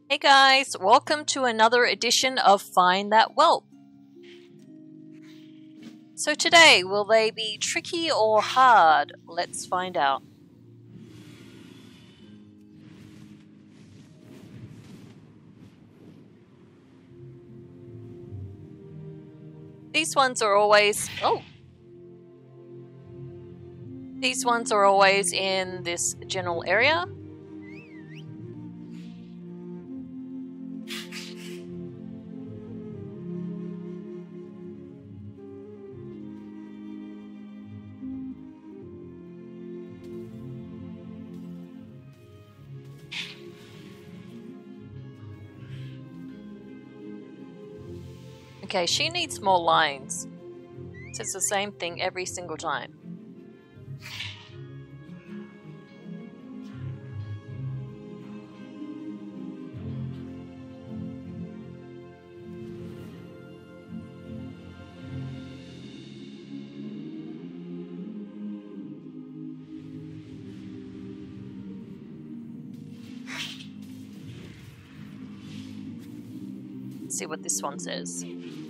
Hey guys, welcome to another edition of Find That Whelp. So today, will they be tricky or hard? Let's find out. These ones are always... These ones are always in this general area. Okay, she needs more lines. So it's the same thing every single time. Let's see what this one says.